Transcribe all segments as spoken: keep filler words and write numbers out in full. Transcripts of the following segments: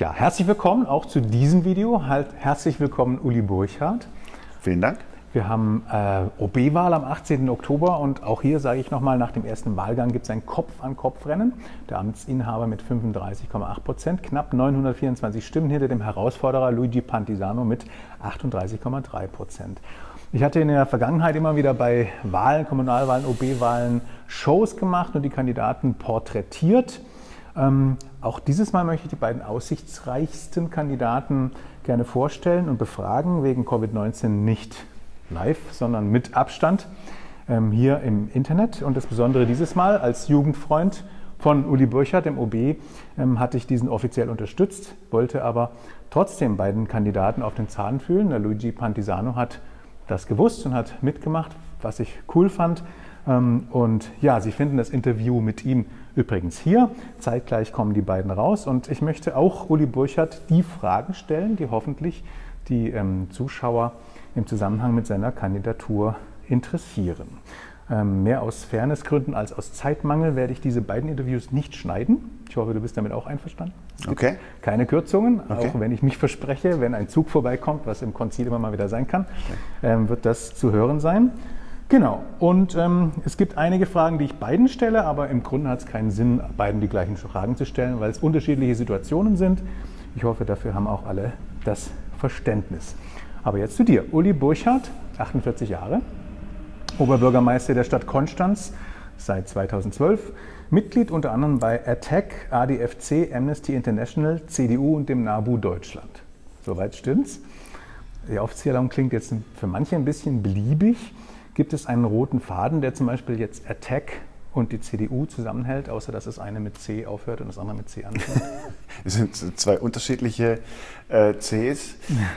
Ja, herzlich willkommen auch zu diesem Video. Halt, herzlich willkommen Uli Burchardt. Vielen Dank. Wir haben äh, O B-Wahl am achtzehnten Oktober und auch hier sage ich nochmal, nach dem ersten Wahlgang gibt es ein Kopf-an-Kopf-Rennen. Der Amtsinhaber mit fünfunddreißig Komma acht Prozent, knapp neunhundertvierundzwanzig Stimmen hinter dem Herausforderer Luigi Pantisano mit achtunddreißig Komma drei Prozent. Ich hatte in der Vergangenheit immer wieder bei Wahlen, Kommunalwahlen, O B-Wahlen Shows gemacht und die Kandidaten porträtiert. Ähm, auch dieses Mal möchte ich die beiden aussichtsreichsten Kandidaten gerne vorstellen und befragen, wegen Covid neunzehn nicht live, sondern mit Abstand ähm, hier im Internet. Und das Besondere dieses Mal, als Jugendfreund von Uli Burchardt, dem O B, ähm, hatte ich diesen offiziell unterstützt, wollte aber trotzdem beiden Kandidaten auf den Zahn fühlen. Der Luigi Pantisano hat das gewusst und hat mitgemacht, was ich cool fand. Ähm, und ja, Sie finden das Interview mit ihm übrigens hier. Zeitgleich kommen die beiden raus und ich möchte auch Uli Burchardt die Fragen stellen, die hoffentlich die ähm, Zuschauer im Zusammenhang mit seiner Kandidatur interessieren. Ähm, mehr aus Fairnessgründen als aus Zeitmangel werde ich diese beiden Interviews nicht schneiden. Ich hoffe, du bist damit auch einverstanden. Okay. Keine Kürzungen, Okay. Auch wenn ich mich verspreche, wenn ein Zug vorbeikommt, was im Konzil immer mal wieder sein kann, okay. ähm, wird das zu hören sein. Genau, und ähm, es gibt einige Fragen, die ich beiden stelle, aber im Grunde hat es keinen Sinn, beiden die gleichen Fragen zu stellen, weil es unterschiedliche Situationen sind. Ich hoffe, dafür haben auch alle das Verständnis. Aber jetzt zu dir. Uli Burchardt, achtundvierzig Jahre, Oberbürgermeister der Stadt Konstanz seit zweitausendzwölf, Mitglied unter anderem bei ATTAC, A D F C, Amnesty International, C D U und dem NABU Deutschland. Soweit stimmt's. Die Aufzählung klingt jetzt für manche ein bisschen beliebig. Gibt es einen roten Faden, der zum Beispiel jetzt ATTAC und die C D U zusammenhält, außer dass das eine mit C aufhört und das andere mit C anfängt? Es sind zwei unterschiedliche äh, Cs.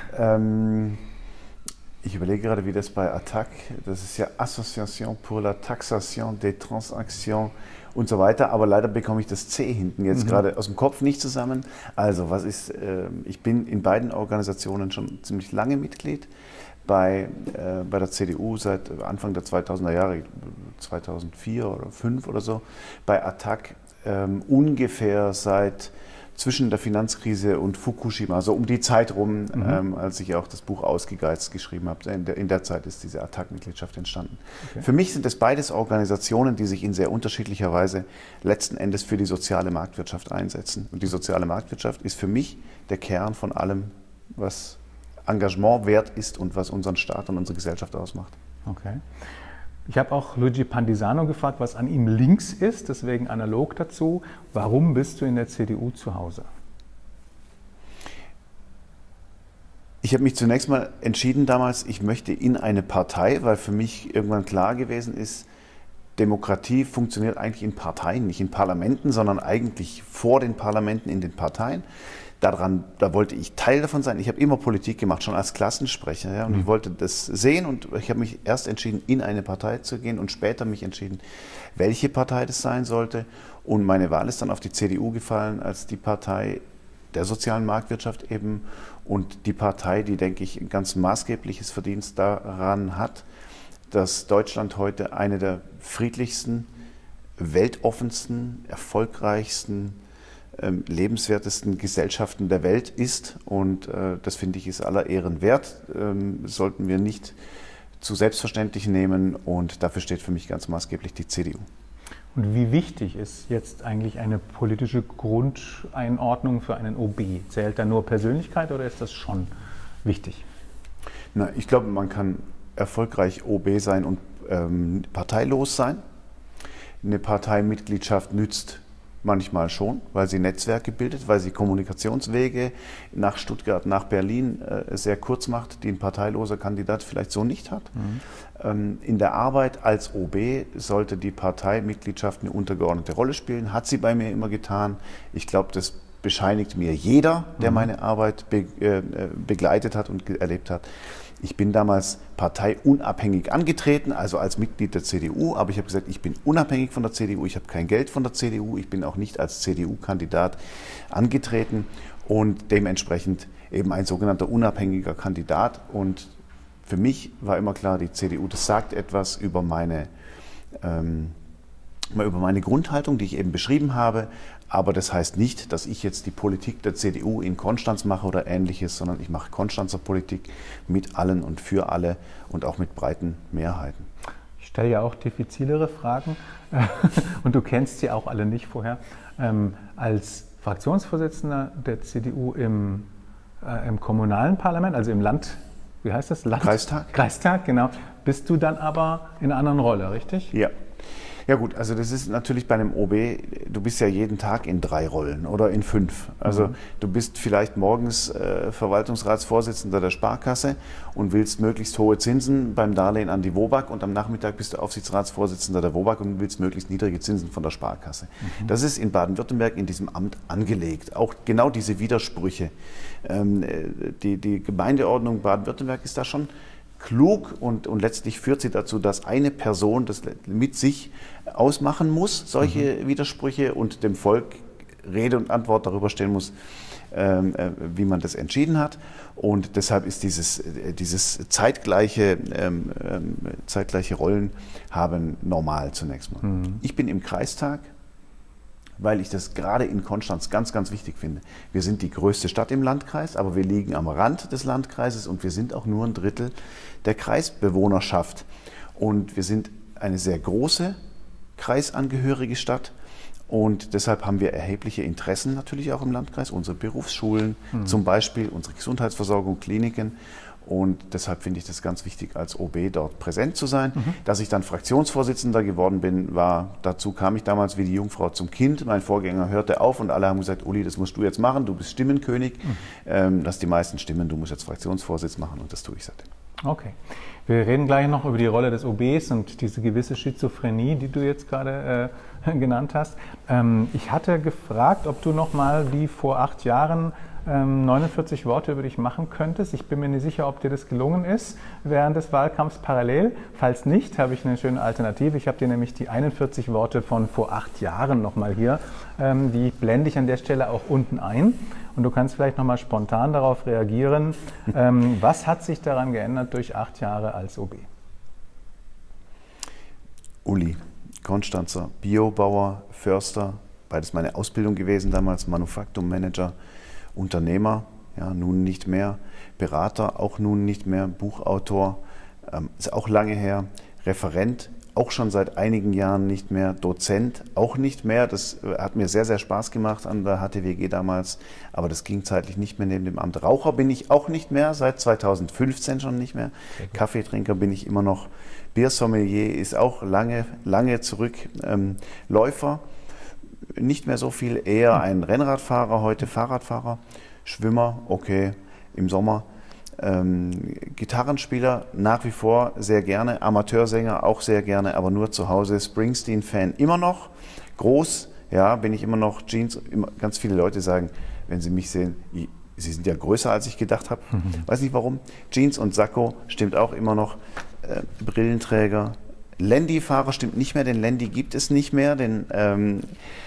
ähm, ich überlege gerade, wie das bei ATTAC, das ist ja Association pour la Taxation des Transactions und so weiter, aber leider bekomme ich das C hinten jetzt mhm. gerade aus dem Kopf nicht zusammen. Also, was ist, äh, ich bin in beiden Organisationen schon ziemlich lange Mitglied. Bei, äh, bei der C D U seit Anfang der zweitausender Jahre, zweitausendvier oder zweitausendfünf oder so, bei ATTAC ähm, ungefähr seit zwischen der Finanzkrise und Fukushima, also um die Zeit rum, mhm. ähm, als ich auch das Buch Ausgegeizt geschrieben habe. In der, in der Zeit ist diese ATTAC-Mitgliedschaft entstanden. Okay. Für mich sind es beides Organisationen, die sich in sehr unterschiedlicher Weise letzten Endes für die soziale Marktwirtschaft einsetzen. Und die soziale Marktwirtschaft ist für mich der Kern von allem, was Engagement wert ist und was unseren Staat und unsere Gesellschaft ausmacht. Okay. Ich habe auch Luigi Pantisano gefragt, was an ihm links ist, deswegen analog dazu. Warum bist du in der C D U zu Hause? Ich habe mich zunächst mal entschieden damals, ich möchte in eine Partei, weil für mich irgendwann klar gewesen ist, Demokratie funktioniert eigentlich in Parteien, nicht in Parlamenten, sondern eigentlich vor den Parlamenten in den Parteien. Daran, da wollte ich Teil davon sein. Ich habe immer Politik gemacht, schon als Klassensprecher. Ja, und mhm. ich wollte das sehen und ich habe mich erst entschieden, in eine Partei zu gehen und später mich entschieden, welche Partei das sein sollte. Und meine Wahl ist dann auf die C D U gefallen als die Partei der sozialen Marktwirtschaft eben und die Partei, die, denke ich, ein ganz maßgebliches Verdienst daran hat, dass Deutschland heute eine der friedlichsten, weltoffensten, erfolgreichsten, lebenswertesten Gesellschaften der Welt ist und äh, das finde ich ist aller Ehren wert, ähm, sollten wir nicht zu selbstverständlich nehmen und dafür steht für mich ganz maßgeblich die C D U. Und wie wichtig ist jetzt eigentlich eine politische Grundeinordnung für einen O B? Zählt da nur Persönlichkeit oder ist das schon wichtig? Na, ich glaube, man kann erfolgreich O B sein und ähm, parteilos sein. Eine Parteimitgliedschaft nützt manchmal schon, weil sie Netzwerke bildet, weil sie Kommunikationswege nach Stuttgart, nach Berlin äh, sehr kurz macht, die ein parteiloser Kandidat vielleicht so nicht hat. Mhm. Ähm, in der Arbeit als O B sollte die Parteimitgliedschaft eine untergeordnete Rolle spielen, hat sie bei mir immer getan. Ich glaube, das bescheinigt mir jeder, der mhm. meine Arbeit be äh, begleitet hat und erlebt hat. Ich bin damals parteiunabhängig angetreten, also als Mitglied der C D U, aber ich habe gesagt, ich bin unabhängig von der C D U, ich habe kein Geld von der C D U, ich bin auch nicht als C D U-Kandidat angetreten und dementsprechend eben ein sogenannter unabhängiger Kandidat. Und für mich war immer klar, die C D U, das sagt etwas über meine, ähm, über meine Grundhaltung, die ich eben beschrieben habe, Aber das heißt nicht, dass ich jetzt die Politik der C D U in Konstanz mache oder Ähnliches, sondern ich mache Konstanzer Politik mit allen und für alle und auch mit breiten Mehrheiten. Ich stelle ja auch diffizilere Fragen und du kennst sie auch alle nicht vorher. Ähm, als Fraktionsvorsitzender der C D U im, äh, im kommunalen Parlament, also im Land, wie heißt das? Land? Kreistag. Kreistag, genau. Bist du dann aber in einer anderen Rolle, richtig? Ja. Ja gut, also das ist natürlich bei einem O B, du bist ja jeden Tag in drei Rollen oder in fünf. Also mhm. du bist vielleicht morgens äh, Verwaltungsratsvorsitzender der Sparkasse und willst möglichst hohe Zinsen beim Darlehen an die WOBAG und am Nachmittag bist du Aufsichtsratsvorsitzender der WOBAG und willst möglichst niedrige Zinsen von der Sparkasse. Mhm. Das ist in Baden-Württemberg in diesem Amt angelegt. Auch genau diese Widersprüche. Ähm, die, die Gemeindeordnung Baden-Württemberg ist da schon klug und, und letztlich führt sie dazu, dass eine Person das mit sich ausmachen muss, solche mhm. Widersprüche, und dem Volk Rede und Antwort darüber stellen muss, ähm, äh, wie man das entschieden hat. Und deshalb ist dieses, dieses zeitgleiche, ähm, ähm, zeitgleiche Rollen haben normal zunächst mal. Mhm. Ich bin im Kreistag, weil ich das gerade in Konstanz ganz, ganz wichtig finde. Wir sind die größte Stadt im Landkreis, aber wir liegen am Rand des Landkreises und wir sind auch nur ein Drittel der Kreisbewohnerschaft. Und wir sind eine sehr große kreisangehörige Stadt und deshalb haben wir erhebliche Interessen natürlich auch im Landkreis, unsere Berufsschulen mhm. zum Beispiel, unsere Gesundheitsversorgung, Kliniken. Und deshalb finde ich das ganz wichtig, als O B dort präsent zu sein. Mhm. Dass ich dann Fraktionsvorsitzender geworden bin, war, dazu kam ich damals wie die Jungfrau zum Kind. Mein Vorgänger hörte auf und alle haben gesagt, Uli, das musst du jetzt machen, du bist Stimmenkönig. Mhm. Ähm, lass die meisten stimmen, du musst jetzt Fraktionsvorsitz machen, und das tue ich seitdem. Okay. Wir reden gleich noch über die Rolle des O Bs und diese gewisse Schizophrenie, die du jetzt gerade äh, genannt hast. Ähm, ich hatte gefragt, ob du noch mal wie vor acht Jahren ähm, neunundvierzig Worte über dich machen könntest. Ich bin mir nicht sicher, ob dir das gelungen ist während des Wahlkampfs parallel. Falls nicht, habe ich eine schöne Alternative. Ich habe dir nämlich die einundvierzig Worte von vor acht Jahren noch mal hier. Ähm, die blende ich an der Stelle auch unten ein. Und du kannst vielleicht noch mal spontan darauf reagieren. Ähm, was hat sich daran geändert durch acht Jahre als O B? Uli, Konstanzer, Biobauer, Förster, beides meine Ausbildung gewesen damals, Manufaktummanager, Unternehmer, ja, nun nicht mehr, Berater, auch nun nicht mehr, Buchautor, ähm, ist auch lange her, Referent, auch schon seit einigen Jahren nicht mehr, Dozent auch nicht mehr. Das hat mir sehr, sehr Spaß gemacht an der H T W G damals, aber das ging zeitlich nicht mehr neben dem Amt. Raucher bin ich auch nicht mehr, seit zweitausendfünfzehn schon nicht mehr. Kaffeetrinker bin ich immer noch. Biersommelier ist auch lange, lange zurück. Ähm, Läufer, nicht mehr so viel, eher ein Rennradfahrer, heute Fahrradfahrer. Schwimmer, okay, im Sommer. Ähm, Gitarrenspieler nach wie vor sehr gerne, Amateursänger auch sehr gerne, aber nur zu Hause. Springsteen-Fan immer noch, groß, ja, bin ich immer noch. Jeans, immer, ganz viele Leute sagen, wenn sie mich sehen, sie sind ja größer, als ich gedacht habe. Mhm. Weiß nicht warum. Jeans und Sakko stimmt auch immer noch. Äh, Brillenträger. Landy-Fahrer stimmt nicht mehr, den Landy gibt es nicht mehr. Den, ähm,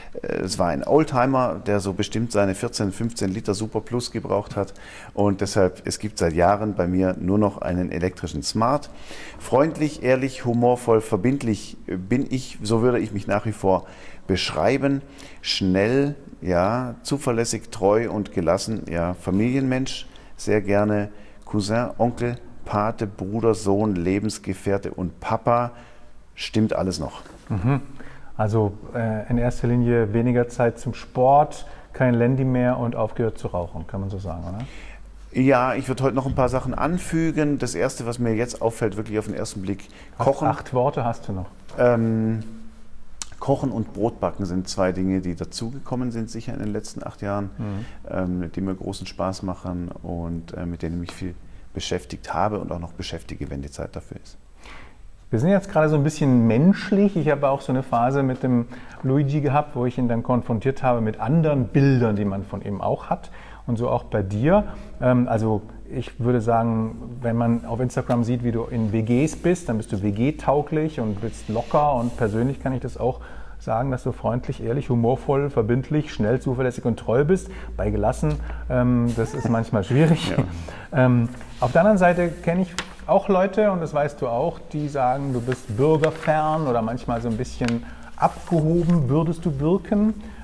es war ein Oldtimer, der so bestimmt seine vierzehn, fünfzehn Liter Super Plus gebraucht hat. Und deshalb, es gibt seit Jahren bei mir nur noch einen elektrischen Smart. Freundlich, ehrlich, humorvoll, verbindlich bin ich, so würde ich mich nach wie vor beschreiben. Schnell, ja, zuverlässig, treu und gelassen, ja, Familienmensch, sehr gerne Cousin, Onkel, Pate, Bruder, Sohn, Lebensgefährte und Papa. Stimmt alles noch. Mhm. Also äh, in erster Linie weniger Zeit zum Sport, kein Landy mehr und aufgehört zu rauchen, kann man so sagen, oder? Ja, ich würde heute noch ein paar Sachen anfügen. Das Erste, was mir jetzt auffällt, wirklich auf den ersten Blick, Kochen. Acht, acht Worte hast du noch. Ähm, Kochen und Brotbacken sind zwei Dinge, die dazugekommen sind, sicher in den letzten acht Jahren, mhm. ähm, die mir großen Spaß machen und äh, mit denen ich mich viel beschäftigt habe und auch noch beschäftige, wenn die Zeit dafür ist. Wir sind jetzt gerade so ein bisschen menschlich. Ich habe auch so eine Phase mit dem Luigi gehabt, wo ich ihn dann konfrontiert habe mit anderen Bildern, die man von ihm auch hat. Und so auch bei dir. Also ich würde sagen, wenn man auf Instagram sieht, wie du in W Gs bist, dann bist du W G-tauglich und bist locker. Und persönlich kann ich das auch sagen, dass du freundlich, ehrlich, humorvoll, verbindlich, schnell, zuverlässig und treu bist. Bei gelassen, das ist manchmal schwierig. Ja. Auf der anderen Seite kenne ich auch Leute, und das weißt du auch, die sagen, du bist bürgerfern oder manchmal so ein bisschen abgehoben, würdest du wirken.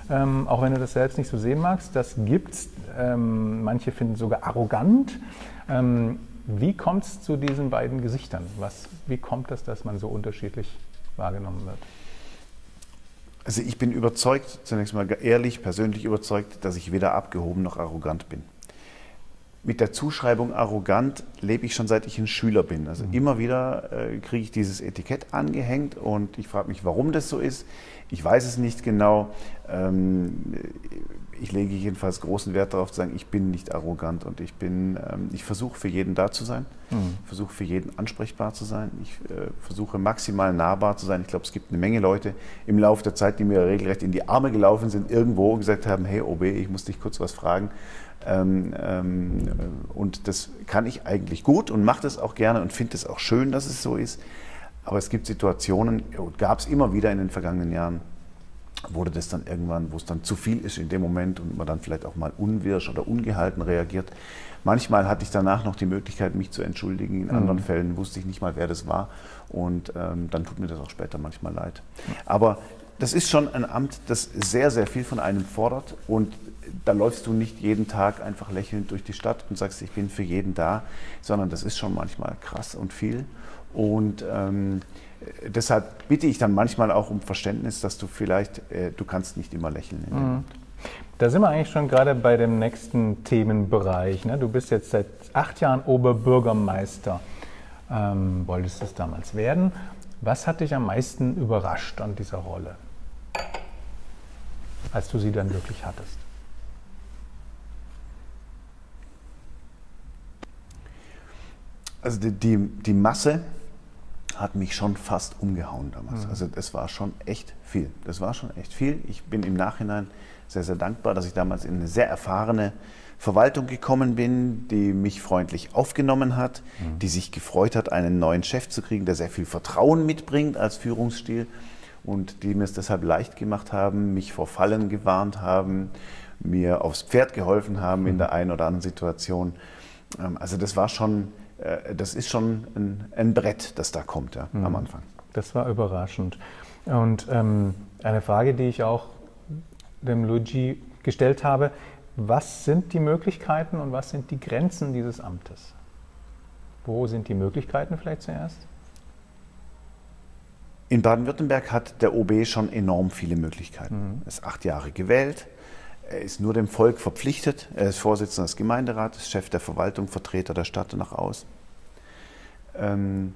ähm, auch wenn du das selbst nicht so sehen magst. Das gibt's. Ähm, manche finden sogar arrogant. Ähm, wie kommt es zu diesen beiden Gesichtern? Was, wie kommt es, dass man so unterschiedlich wahrgenommen wird? Also ich bin überzeugt, zunächst mal ehrlich, persönlich überzeugt, dass ich weder abgehoben noch arrogant bin. Mit der Zuschreibung arrogant lebe ich schon seit ich ein Schüler bin. Also mhm. immer wieder äh, kriege ich dieses Etikett angehängt und ich frage mich, warum das so ist. Ich weiß es nicht genau. Ähm, ich lege jedenfalls großen Wert darauf zu sagen, ich bin nicht arrogant und ich bin, ähm, ich versuche für jeden da zu sein. Mhm. Ich versuche für jeden ansprechbar zu sein. Ich äh, versuche maximal nahbar zu sein. Ich glaube, es gibt eine Menge Leute im Laufe der Zeit, die mir regelrecht in die Arme gelaufen sind, irgendwo und gesagt haben, hey O B, ich muss dich kurz was fragen. Ähm, ähm, und das kann ich eigentlich gut und mache das auch gerne und finde es auch schön, dass es so ist. Aber es gibt Situationen, gab es immer wieder in den vergangenen Jahren, wurde das dann irgendwann, wo es dann zu viel ist in dem Moment und man dann vielleicht auch mal unwirsch oder ungehalten reagiert. Manchmal hatte ich danach noch die Möglichkeit, mich zu entschuldigen. In mhm. anderen Fällen wusste ich nicht mal, wer das war. Und ähm, dann tut mir das auch später manchmal leid. Aber das ist schon ein Amt, das sehr, sehr viel von einem fordert. Und da läufst du nicht jeden Tag einfach lächelnd durch die Stadt und sagst, ich bin für jeden da, sondern das ist schon manchmal krass und viel. Und ähm, deshalb bitte ich dann manchmal auch um Verständnis, dass du vielleicht, äh, du kannst nicht immer lächeln. In mhm. Da sind wir eigentlich schon gerade bei dem nächsten Themenbereich. Ne? Du bist jetzt seit acht Jahren Oberbürgermeister, ähm, wolltest es damals werden. Was hat dich am meisten überrascht an dieser Rolle, als du sie dann wirklich hattest? Also die, die, die Masse hat mich schon fast umgehauen damals. Mhm. Also das war schon echt viel. Das war schon echt viel. Ich bin im Nachhinein sehr, sehr dankbar, dass ich damals in eine sehr erfahrene Verwaltung gekommen bin, die mich freundlich aufgenommen hat, mhm. die sich gefreut hat, einen neuen Chef zu kriegen, der sehr viel Vertrauen mitbringt als Führungsstil und die mir es deshalb leicht gemacht haben, mich vor Fallen gewarnt haben, mir aufs Pferd geholfen haben mhm. in der einen oder anderen Situation. Also das war schon, das ist schon ein, ein Brett, das da kommt ja, mhm. am Anfang. Das war überraschend. Und ähm, eine Frage, die ich auch dem Luigi gestellt habe: Was sind die Möglichkeiten und was sind die Grenzen dieses Amtes? Wo sind die Möglichkeiten vielleicht zuerst? In Baden-Württemberg hat der O B schon enorm viele Möglichkeiten. Mhm. Er ist acht Jahre gewählt, er ist nur dem Volk verpflichtet, er ist Vorsitzender des Gemeinderates, Chef der Verwaltung, Vertreter der Stadt nach außen. Ähm,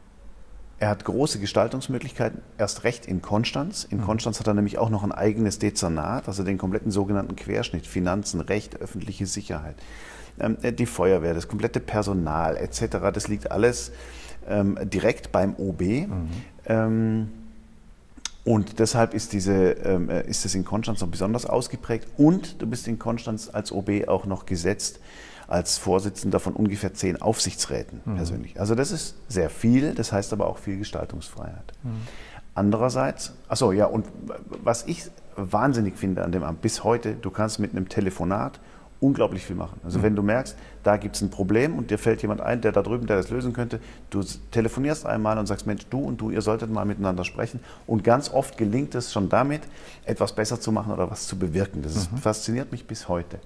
Er hat große Gestaltungsmöglichkeiten, erst recht in Konstanz. In Konstanz hat er nämlich auch noch ein eigenes Dezernat, also den kompletten sogenannten Querschnitt, Finanzen, Recht, öffentliche Sicherheit, ähm, die Feuerwehr, das komplette Personal et cetera. Das liegt alles ähm, direkt beim O B. Mhm. Ähm, und deshalb ist, diese, ähm, ist es in Konstanz noch besonders ausgeprägt. Und du bist in Konstanz als O B auch noch gesetzt als Vorsitzender von ungefähr zehn Aufsichtsräten mhm. persönlich. Also das ist sehr viel, das heißt aber auch viel Gestaltungsfreiheit. Mhm. Andererseits, achso, ja, und was ich wahnsinnig finde an dem Amt bis heute, du kannst mit einem Telefonat unglaublich viel machen. Also mhm. wenn du merkst, da gibt es ein Problem und dir fällt jemand ein, der da drüben, der das lösen könnte, du telefonierst einmal und sagst, Mensch, du und du, ihr solltet mal miteinander sprechen. Und ganz oft gelingt es schon damit, etwas besser zu machen oder was zu bewirken. Das ist, mhm. fasziniert mich bis heute.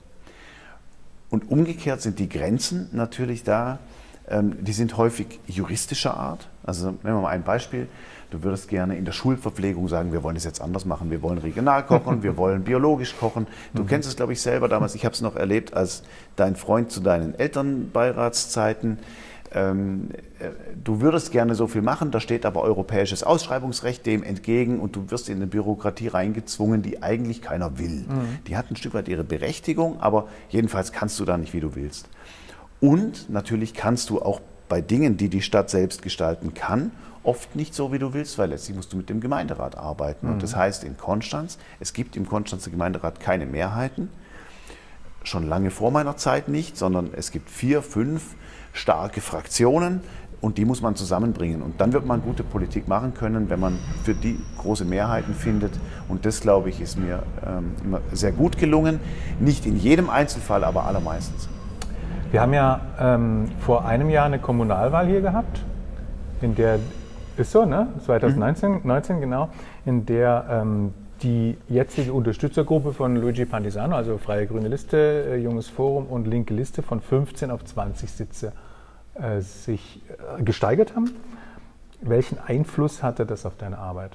Und umgekehrt sind die Grenzen natürlich da, ähm, die sind häufig juristischer Art. Also nehmen wir mal ein Beispiel, du würdest gerne in der Schulverpflegung sagen, wir wollen es jetzt anders machen, wir wollen regional kochen, wir wollen biologisch kochen. Du mhm. kennst es, glaube ich, selber damals, ich habe es noch erlebt als dein Freund zu deinen Elternbeiratszeiten. Ähm, du würdest gerne so viel machen, da steht aber europäisches Ausschreibungsrecht dem entgegen und du wirst in eine Bürokratie reingezwungen, die eigentlich keiner will. Mhm. Die hat ein Stück weit ihre Berechtigung, aber jedenfalls kannst du da nicht, wie du willst. Und natürlich kannst du auch bei Dingen, die die Stadt selbst gestalten kann, oft nicht so, wie du willst, weil letztlich musst du mit dem Gemeinderat arbeiten. Mhm. Und das heißt in Konstanz, es gibt im Konstanzer Gemeinderat keine Mehrheiten, schon lange vor meiner Zeit nicht, sondern es gibt vier, fünf starke Fraktionen und die muss man zusammenbringen. Und dann wird man gute Politik machen können, wenn man für die große Mehrheiten findet. Und das, glaube ich, ist mir ähm, immer sehr gut gelungen. Nicht in jedem Einzelfall, aber allermeistens. Wir haben ja ähm, vor einem Jahr eine Kommunalwahl hier gehabt, in der, ist so, ne? zwanzig neunzehn, mhm. neunzehn, genau, in der ähm, Die jetzige Unterstützergruppe von Luigi Pantisano, also Freie Grüne Liste, Junges Forum und Linke Liste, von fünfzehn auf zwanzig Sitze äh, sich äh, gesteigert haben. Welchen Einfluss hatte das auf deine Arbeit?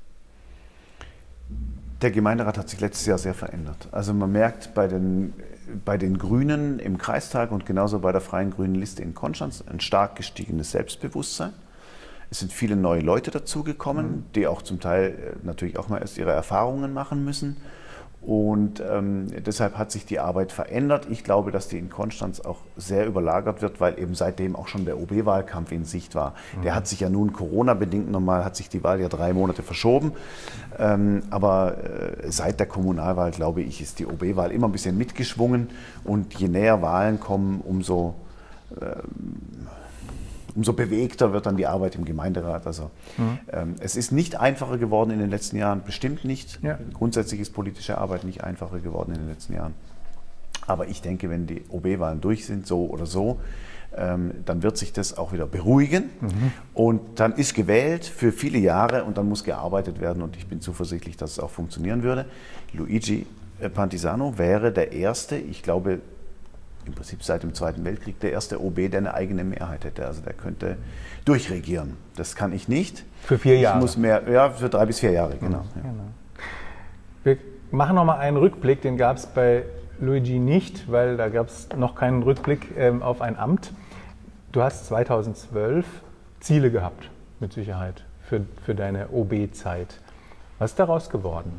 Der Gemeinderat hat sich letztes Jahr sehr verändert. Also man merkt bei den, bei den Grünen im Kreistag und genauso bei der Freien Grünen Liste in Konstanz ein stark gestiegenes Selbstbewusstsein. Es sind viele neue Leute dazugekommen, mhm. die auch zum Teil natürlich auch mal erst ihre Erfahrungen machen müssen. Und ähm, deshalb hat sich die Arbeit verändert. Ich glaube, dass die in Konstanz auch sehr überlagert wird, weil eben seitdem auch schon der O B-Wahlkampf in Sicht war. Mhm. Der hat sich ja nun Corona-bedingt nochmal, hat sich die Wahl ja drei Monate verschoben. Ähm, aber äh, seit der Kommunalwahl, glaube ich, ist die O B-Wahl immer ein bisschen mitgeschwungen. Und je näher Wahlen kommen, umso... Ähm, umso bewegter wird dann die Arbeit im Gemeinderat. Also mhm. ähm, es ist nicht einfacher geworden in den letzten Jahren, bestimmt nicht. Ja. Grundsätzlich ist politische Arbeit nicht einfacher geworden in den letzten Jahren. Aber ich denke, wenn die O B-Wahlen durch sind, so oder so, ähm, dann wird sich das auch wieder beruhigen. Mhm. Und dann ist gewählt für viele Jahre und dann muss gearbeitet werden. Und ich bin zuversichtlich, dass es auch funktionieren würde. Luigi Pantisano wäre der Erste, ich glaube, im Prinzip seit dem Zweiten Weltkrieg der erste O B, der eine eigene Mehrheit hätte. Also der könnte durchregieren. Das kann ich nicht. Für vier Jahre? Ich muss mehr, ja, für drei bis vier Jahre, genau. Mhm, genau. Wir machen nochmal einen Rückblick, den gab es bei Luigi nicht, weil da gab es noch keinen Rückblick ähm, auf ein Amt. Du hast zweitausendzwölf Ziele gehabt, mit Sicherheit, für, für deine O B-Zeit. Was ist daraus geworden?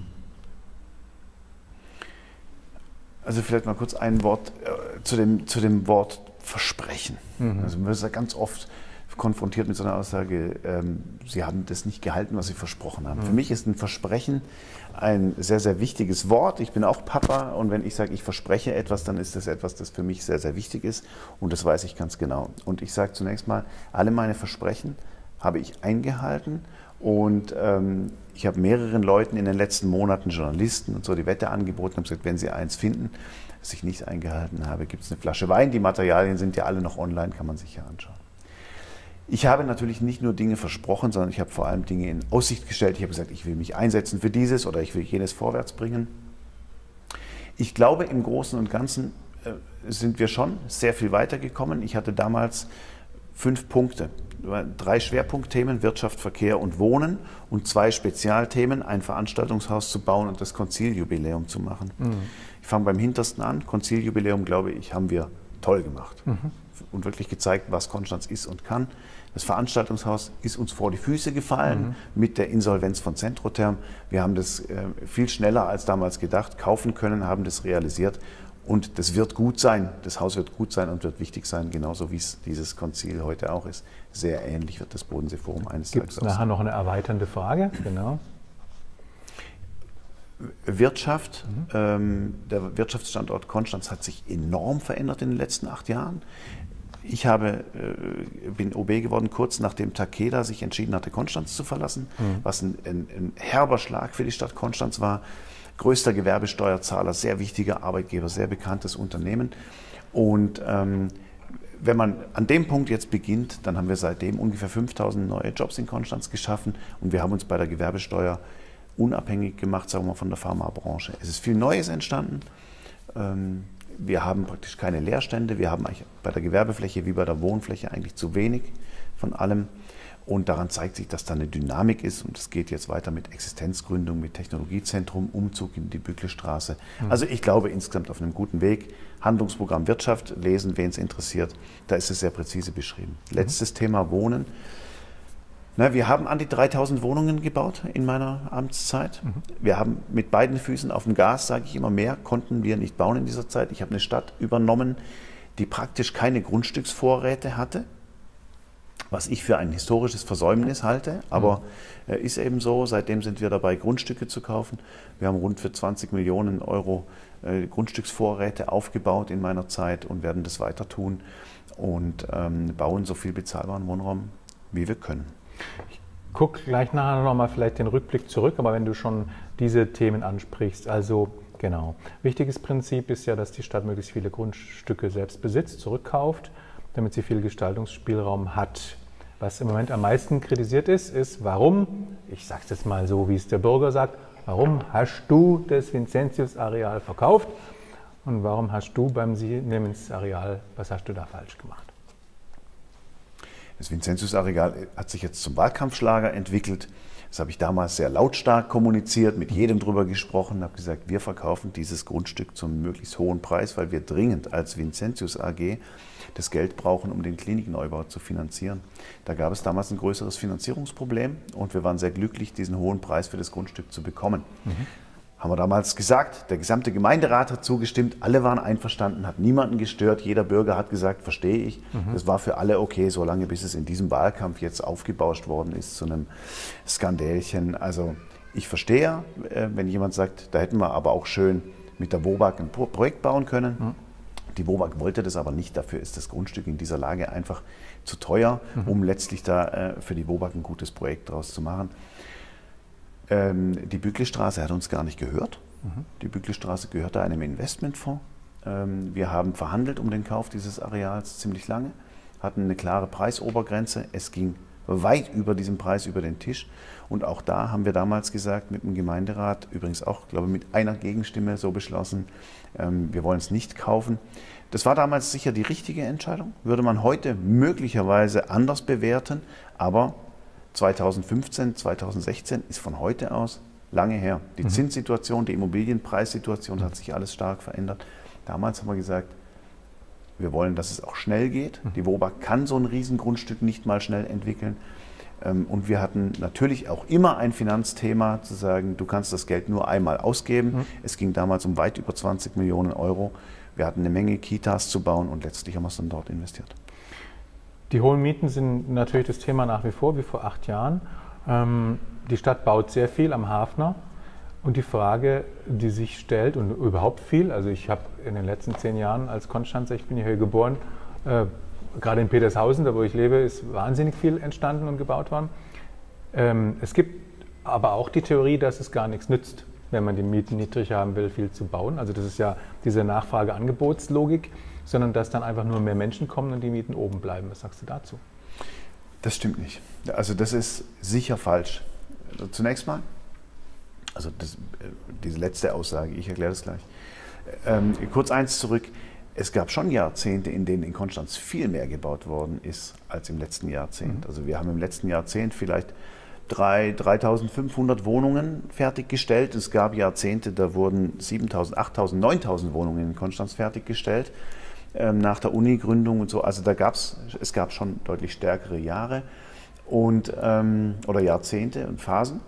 Also vielleicht mal kurz ein Wort äh, zu, dem, zu dem Wort Versprechen. Mhm. Also man ist ja ganz oft konfrontiert mit so einer Aussage, ähm, Sie haben das nicht gehalten, was Sie versprochen haben. Mhm. Für mich ist ein Versprechen ein sehr, sehr wichtiges Wort. Ich bin auch Papa und wenn ich sage, ich verspreche etwas, dann ist das etwas, das für mich sehr, sehr wichtig ist und das weiß ich ganz genau. Und ich sage zunächst mal, alle meine Versprechen habe ich eingehalten. Und ähm, ich habe mehreren Leuten in den letzten Monaten, Journalisten und so, die Wette angeboten und gesagt, wenn sie eins finden, das ich nicht eingehalten habe, gibt es eine Flasche Wein. Die Materialien sind ja alle noch online, kann man sich ja anschauen. Ich habe natürlich nicht nur Dinge versprochen, sondern ich habe vor allem Dinge in Aussicht gestellt. Ich habe gesagt, ich will mich einsetzen für dieses oder ich will jenes vorwärts bringen. Ich glaube, im Großen und Ganzen äh, sind wir schon sehr viel weitergekommen. Ich hatte damals fünf Punkte. Drei Schwerpunktthemen, Wirtschaft, Verkehr und Wohnen und zwei Spezialthemen, ein Veranstaltungshaus zu bauen und das Konziljubiläum zu machen. Mhm. Ich fange beim hintersten an. Konziljubiläum, glaube ich, haben wir toll gemacht mhm. und wirklich gezeigt, was Konstanz ist und kann. Das Veranstaltungshaus ist uns vor die Füße gefallen mhm. mit der Insolvenz von Centrotherm. Wir haben das äh, viel schneller als damals gedacht kaufen können, haben das realisiert. Und das wird gut sein, das Haus wird gut sein und wird wichtig sein, genauso wie es dieses Konzil heute auch ist. Sehr ähnlich wird das Bodensee-Forum eines Tages aussehen. Gibt es nachher noch eine erweiternde Frage? Genau. Wirtschaft, mhm. ähm, der Wirtschaftsstandort Konstanz hat sich enorm verändert in den letzten acht Jahren. Ich habe, äh, bin O B geworden, kurz nachdem Takeda sich entschieden hatte, Konstanz zu verlassen, mhm. was ein, ein, ein herber Schlag für die Stadt Konstanz war. Größter Gewerbesteuerzahler, sehr wichtiger Arbeitgeber, sehr bekanntes Unternehmen. Und ähm, wenn man an dem Punkt jetzt beginnt, dann haben wir seitdem ungefähr fünftausend neue Jobs in Konstanz geschaffen und wir haben uns bei der Gewerbesteuer unabhängig gemacht, sagen wir mal, von der Pharmabranche. Es ist viel Neues entstanden. Ähm, wir haben praktisch keine Leerstände. Wir haben eigentlich bei der Gewerbefläche wie bei der Wohnfläche eigentlich zu wenig von allem. Und daran zeigt sich, dass da eine Dynamik ist und es geht jetzt weiter mit Existenzgründung, mit Technologiezentrum, Umzug in die Bücklestraße. Mhm. Also ich glaube insgesamt auf einem guten Weg. Handlungsprogramm Wirtschaft, lesen, wen es interessiert, da ist es sehr präzise beschrieben. Mhm. Letztes Thema Wohnen. Na, wir haben an die dreitausend Wohnungen gebaut in meiner Amtszeit. Mhm. Wir haben mit beiden Füßen auf dem Gas, sage ich immer, mehr konnten wir nicht bauen in dieser Zeit. Ich habe eine Stadt übernommen, die praktisch keine Grundstücksvorräte hatte. Was ich für ein historisches Versäumnis halte, aber mhm. äh, ist eben so. Seitdem sind wir dabei, Grundstücke zu kaufen. Wir haben rund für zwanzig Millionen Euro äh, Grundstücksvorräte aufgebaut in meiner Zeit und werden das weiter tun und ähm, bauen so viel bezahlbaren Wohnraum, wie wir können. Ich gucke gleich nachher nochmal vielleicht den Rückblick zurück, aber wenn du schon diese Themen ansprichst, also genau. Wichtiges Prinzip ist ja, dass die Stadt möglichst viele Grundstücke selbst besitzt, zurückkauft, damit sie viel Gestaltungsspielraum hat. Was im Moment am meisten kritisiert ist, ist, warum, ich sage es jetzt mal so, wie es der Bürger sagt, Warum hast du das Vincentius-Areal verkauft und warum hast du beim Siemens-Areal, was hast du da falsch gemacht? Das Vincentius-Areal hat sich jetzt zum Wahlkampfschlager entwickelt. Das habe ich damals sehr lautstark kommuniziert, mit jedem drüber gesprochen, habe gesagt, wir verkaufen dieses Grundstück zum möglichst hohen Preis, weil wir dringend als Vincentius A G das Geld brauchen, um den Klinikneubau zu finanzieren. Da gab es damals ein größeres Finanzierungsproblem und wir waren sehr glücklich, diesen hohen Preis für das Grundstück zu bekommen. Mhm. Haben wir damals gesagt, der gesamte Gemeinderat hat zugestimmt, alle waren einverstanden, hat niemanden gestört, jeder Bürger hat gesagt, verstehe ich. Mhm. Das war für alle okay, solange bis es in diesem Wahlkampf jetzt aufgebauscht worden ist zu einem Skandälchen. Also ich verstehe, wenn jemand sagt, da hätten wir aber auch schön mit der WOBAG ein Projekt bauen können. Mhm. Die WOBAG wollte das aber nicht, dafür ist das Grundstück in dieser Lage einfach zu teuer, mhm. um letztlich da für die WOBAG ein gutes Projekt draus zu machen. Die Bücklestraße hat uns gar nicht gehört. Mhm. Die Bücklestraße gehörte einem Investmentfonds. Wir haben verhandelt um den Kauf dieses Areals ziemlich lange, hatten eine klare Preisobergrenze. Es ging weit über diesen Preis über den Tisch. Und auch da haben wir damals gesagt, mit dem Gemeinderat, übrigens auch, glaube ich, mit einer Gegenstimme so beschlossen, wir wollen es nicht kaufen. Das war damals sicher die richtige Entscheidung. Würde man heute möglicherweise anders bewerten, aber zweitausendfünfzehn, zweitausendsechzehn ist von heute aus lange her. Die mhm. Zinssituation, die Immobilienpreissituation, hat sich alles stark verändert. Damals haben wir gesagt, wir wollen, dass es auch schnell geht. Mhm. Die WOBAG kann so ein Riesengrundstück nicht mal schnell entwickeln. Und wir hatten natürlich auch immer ein Finanzthema, zu sagen, du kannst das Geld nur einmal ausgeben. Mhm. Es ging damals um weit über zwanzig Millionen Euro. Wir hatten eine Menge Kitas zu bauen und letztlich haben wir es dann dort investiert. Die hohen Mieten sind natürlich das Thema nach wie vor, wie vor acht Jahren. Ähm, die Stadt baut sehr viel am Hafner. Und die Frage, die sich stellt, und überhaupt viel, also ich habe in den letzten zehn Jahren als Konstanzer, ich bin hier geboren, äh, gerade in Petershausen, da wo ich lebe, ist wahnsinnig viel entstanden und gebaut worden. Ähm, es gibt aber auch die Theorie, dass es gar nichts nützt, wenn man die Mieten niedrig haben will, viel zu bauen. Also das ist ja diese Nachfrage-Angebotslogik, sondern dass dann einfach nur mehr Menschen kommen und die Mieten oben bleiben. Was sagst du dazu? Das stimmt nicht. Also das ist sicher falsch. Also zunächst mal, also das, diese letzte Aussage, ich erkläre das gleich. Ähm, kurz eins zurück. Es gab schon Jahrzehnte, in denen in Konstanz viel mehr gebaut worden ist als im letzten Jahrzehnt. Mhm. Also wir haben im letzten Jahrzehnt vielleicht dreitausendfünfhundert Wohnungen fertiggestellt. Es gab Jahrzehnte, da wurden siebentausend, achttausend, neuntausend Wohnungen in Konstanz fertiggestellt. Nach der Uni-Gründung und so, also da gab's, es gab schon deutlich stärkere Jahre und, ähm, oder Jahrzehnte und Phasen.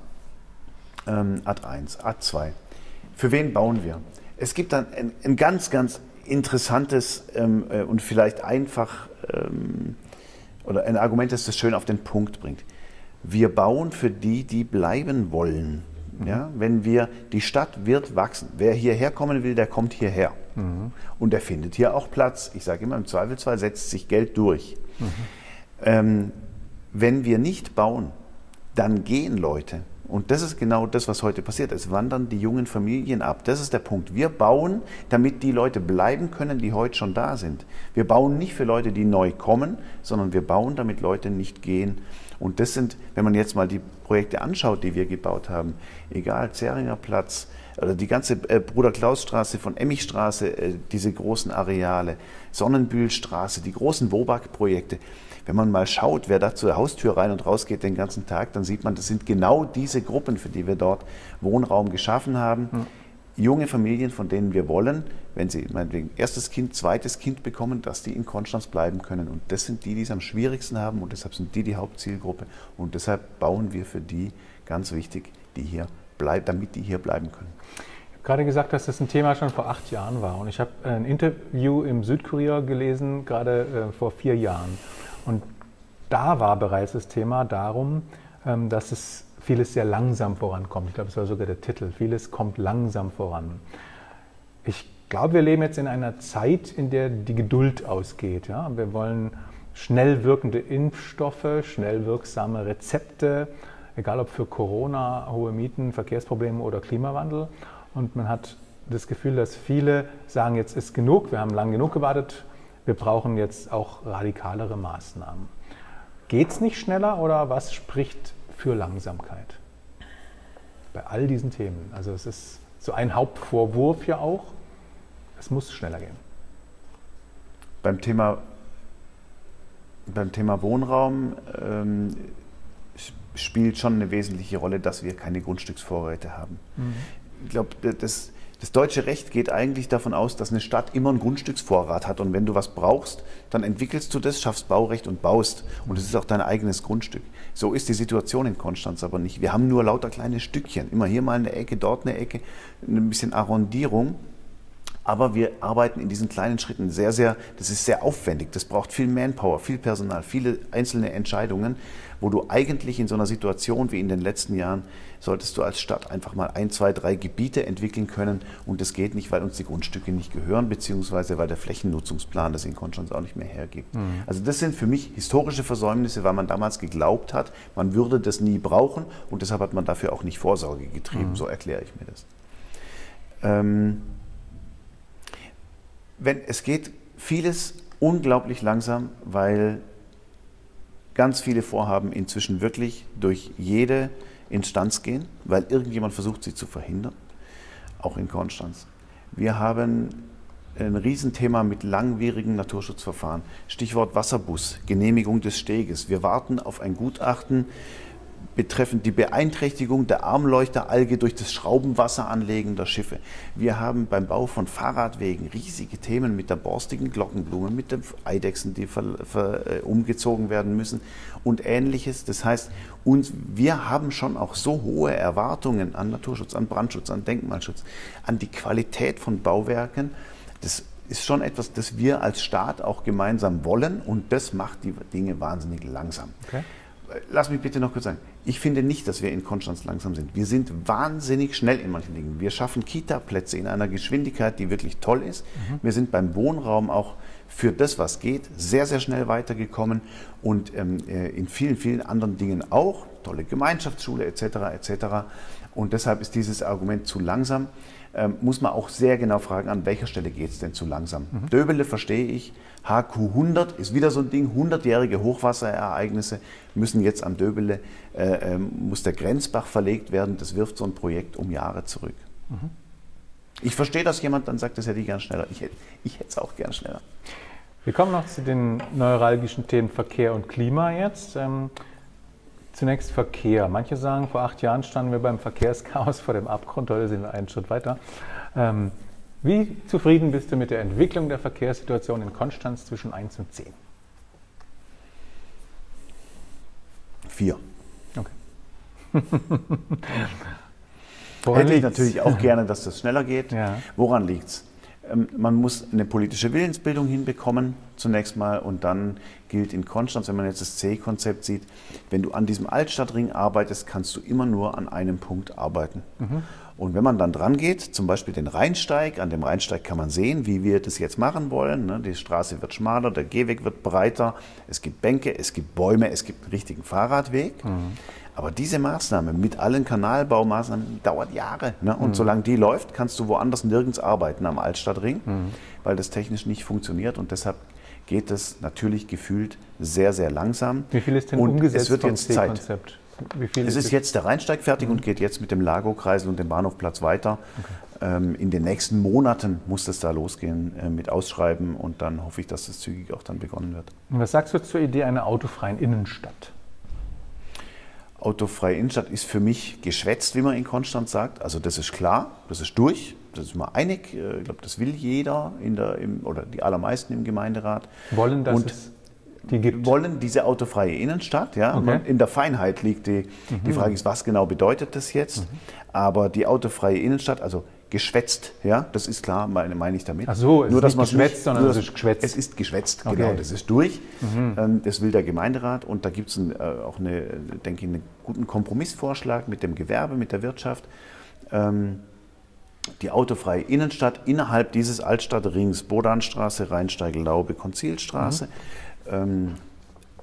Ähm, A eins, A zwei. Für wen bauen wir? Es gibt dann ein, ein ganz, ganz interessantes ähm, und vielleicht einfach ähm, oder ein Argument, das das schön auf den Punkt bringt. Wir bauen für die, die bleiben wollen. Ja, wenn wir, die Stadt wird wachsen. Wer hierher kommen will, der kommt hierher. Mhm. Und der findet hier auch Platz. Ich sage immer, im Zweifelsfall setzt sich Geld durch. Mhm. Ähm, wenn wir nicht bauen, dann gehen Leute. Und das ist genau das, was heute passiert. Es wandern die jungen Familien ab. Das ist der Punkt. Wir bauen, damit die Leute bleiben können, die heute schon da sind. Wir bauen nicht für Leute, die neu kommen, sondern wir bauen, damit Leute nicht gehen. Und das sind, wenn man jetzt mal die Projekte anschaut, die wir gebaut haben, egal, Zähringer Platz oder die ganze äh, Bruder-Klaus-Straße von Emmichstraße, äh, diese großen Areale, Sonnenbühlstraße, die großen WOBAG-Projekte. Wenn man mal schaut, wer da zur Haustür rein und raus geht den ganzen Tag, dann sieht man, das sind genau diese Gruppen, für die wir dort Wohnraum geschaffen haben. Mhm. Junge Familien, von denen wir wollen, wenn sie meinetwegen erstes Kind, zweites Kind bekommen, dass die in Konstanz bleiben können. Und das sind die, die es am schwierigsten haben und deshalb sind die die Hauptzielgruppe. Und deshalb bauen wir für die, ganz wichtig, die hier bleiben, damit die hier bleiben können. Ich habe gerade gesagt, dass das ein Thema schon vor acht Jahren war. Und ich habe ein Interview im Südkurier gelesen, gerade äh, vor vier Jahren. Und da war bereits das Thema darum, ähm, dass es vieles sehr langsam vorankommt. Ich glaube, das war sogar der Titel. Vieles kommt langsam voran. Ich glaube, wir leben jetzt in einer Zeit, in der die Geduld ausgeht. Ja? Wir wollen schnell wirkende Impfstoffe, schnell wirksame Rezepte, egal ob für Corona, hohe Mieten, Verkehrsprobleme oder Klimawandel. Und man hat das Gefühl, dass viele sagen, jetzt ist genug, wir haben lang genug gewartet, wir brauchen jetzt auch radikalere Maßnahmen. Geht es nicht schneller oder was spricht für Langsamkeit? bei all diesen Themen. Also es ist so ein Hauptvorwurf ja auch, es muss schneller gehen. Beim Thema, beim Thema Wohnraum ähm, spielt schon eine wesentliche Rolle, dass wir keine Grundstücksvorräte haben. Mhm. Ich glaube, das, das deutsche Recht geht eigentlich davon aus, dass eine Stadt immer einen Grundstücksvorrat hat und wenn du was brauchst, dann entwickelst du das, schaffst Baurecht und baust und es ist auch dein eigenes Grundstück. So ist die Situation in Konstanz aber nicht. Wir haben nur lauter kleine Stückchen, immer hier mal eine Ecke, dort eine Ecke, ein bisschen Arrondierung. Aber wir arbeiten in diesen kleinen Schritten sehr, sehr, das ist sehr aufwendig, das braucht viel Manpower, viel Personal, viele einzelne Entscheidungen, wo du eigentlich in so einer Situation wie in den letzten Jahren, solltest du als Stadt einfach mal ein, zwei, drei Gebiete entwickeln können und das geht nicht, weil uns die Grundstücke nicht gehören, beziehungsweise weil der Flächennutzungsplan das in Konstanz auch nicht mehr hergibt. Mhm. Also das sind für mich historische Versäumnisse, weil man damals geglaubt hat, man würde das nie brauchen und deshalb hat man dafür auch nicht Vorsorge getrieben, mhm. so erkläre ich mir das. Ähm, Wenn, es geht vieles unglaublich langsam, weil ganz viele Vorhaben inzwischen wirklich durch jede Instanz gehen, weil irgendjemand versucht, sie zu verhindern, auch in Konstanz. Wir haben ein Riesenthema mit langwierigen Naturschutzverfahren. Stichwort Wasserbus, Genehmigung des Steges. Wir warten auf ein Gutachten betreffend die Beeinträchtigung der Armleuchteralge durch das Schraubenwasseranlegen der Schiffe. Wir haben beim Bau von Fahrradwegen riesige Themen mit der borstigen Glockenblume, mit den Eidechsen, die ver, ver, äh, umgezogen werden müssen und Ähnliches. Das heißt, uns, wir haben schon auch so hohe Erwartungen an Naturschutz, an Brandschutz, an Denkmalschutz, an die Qualität von Bauwerken. Das ist schon etwas, das wir als Staat auch gemeinsam wollen und das macht die Dinge wahnsinnig langsam. Okay. Lass mich bitte noch kurz sagen, ich finde nicht, dass wir in Konstanz langsam sind. Wir sind wahnsinnig schnell in manchen Dingen. Wir schaffen Kita-Plätze in einer Geschwindigkeit, die wirklich toll ist. Mhm. Wir sind beim Wohnraum auch für das, was geht, sehr, sehr schnell weitergekommen und ähm, in vielen, vielen anderen Dingen auch. Tolle Gemeinschaftsschule et cetera et cetera. Und deshalb ist dieses Argument zu langsam. Ähm, muss man auch sehr genau fragen, an welcher Stelle geht es denn zu langsam. Mhm. Döbele verstehe ich, H Q hundert ist wieder so ein Ding, hundertjährige Hochwasserereignisse müssen jetzt am Döbele, äh, äh, muss der Grenzbach verlegt werden, das wirft so ein Projekt um Jahre zurück. Mhm. Ich verstehe, dass jemand dann sagt, das hätte ich gern schneller, ich hätte ich hätte es auch gern schneller. Wir kommen noch zu den neuralgischen Themen Verkehr und Klima jetzt. Ähm, Zunächst Verkehr. Manche sagen, vor acht Jahren standen wir beim Verkehrschaos vor dem Abgrund, heute sind wir einen Schritt weiter. Ähm, wie zufrieden bist du mit der Entwicklung der Verkehrssituation in Konstanz zwischen eins und zehn? Vier. Okay. Hätte ich natürlich auch gerne, dass das schneller geht. Ja. Woran liegt es? Man muss eine politische Willensbildung hinbekommen, zunächst mal, und dann gilt in Konstanz, wenn man jetzt das C-Konzept sieht, wenn du an diesem Altstadtring arbeitest, kannst du immer nur an einem Punkt arbeiten. Mhm. Und wenn man dann dran geht, zum Beispiel den Rheinsteig, an dem Rheinsteig kann man sehen, wie wir das jetzt machen wollen. Die Straße wird schmaler, der Gehweg wird breiter, es gibt Bänke, es gibt Bäume, es gibt einen richtigen Fahrradweg. Mhm. Aber diese Maßnahme mit allen Kanalbaumaßnahmen dauert Jahre. Ne? Und mhm. solange die läuft, kannst du woanders nirgends arbeiten am Altstadtring, mhm. weil das technisch nicht funktioniert. Und deshalb geht es natürlich gefühlt sehr, sehr langsam. Wie viel ist denn und umgesetzt es wird vom jetzt Zeit. C-Konzept? Wie viel es ist ist jetzt der Rheinsteig fertig mhm. und geht jetzt mit dem Lago-Kreisel und dem Bahnhofplatz weiter. Okay. Ähm, in den nächsten Monaten muss es da losgehen äh, mit Ausschreiben und dann hoffe ich, dass das zügig auch dann begonnen wird. Und was sagst du zur Idee einer autofreien Innenstadt? Autofreie Innenstadt ist für mich geschwätzt, wie man in Konstanz sagt. Also das ist klar, das ist durch, das ist mal einig. Ich glaube, das will jeder in der, im, oder die allermeisten im Gemeinderat. Wollen, dass und es die gibt? Wollen diese autofreie Innenstadt. Ja. Okay. In der Feinheit liegt die, mhm. die Frage ist, was genau bedeutet das jetzt? Mhm. Aber die autofreie Innenstadt, also geschwätzt, ja, das ist klar, meine, meine ich damit. Ach so, es nur, ist nicht geschwätzt, nicht, sondern nur, es ist geschwätzt. Es ist geschwätzt, okay. Genau, das ist durch. Mhm. Das will der Gemeinderat und da gibt es äh, auch eine, denke ich, einen guten Kompromissvorschlag mit dem Gewerbe, mit der Wirtschaft. Ähm, die autofreie Innenstadt innerhalb dieses Altstadtrings, Bodanstraße, Rheinsteig, Laube, Konzilstraße. Mhm. Ähm,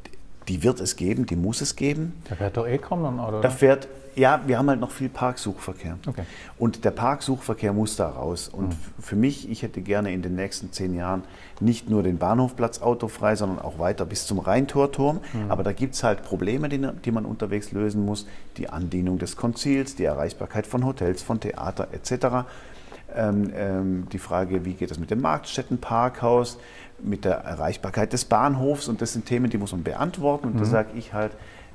Die wird es geben, die muss es geben. Da fährt doch eh kaum noch ein Auto, Da oder? fährt, ja, wir haben halt noch viel Parksuchverkehr. Okay. Und der Parksuchverkehr muss da raus. Und Mhm. für mich, ich hätte gerne in den nächsten zehn Jahren nicht nur den Bahnhofplatz autofrei, sondern auch weiter bis zum Rheintorturm. Mhm. Aber da gibt es halt Probleme, die, die man unterwegs lösen muss. Die Andienung des Konzils, die Erreichbarkeit von Hotels, von Theater et cetera. Ähm, ähm, die Frage, wie geht es mit dem Marktstättenparkhaus, mit der Erreichbarkeit des Bahnhofs. Und das sind Themen, die muss man beantworten. Und Mhm. da sage ich halt,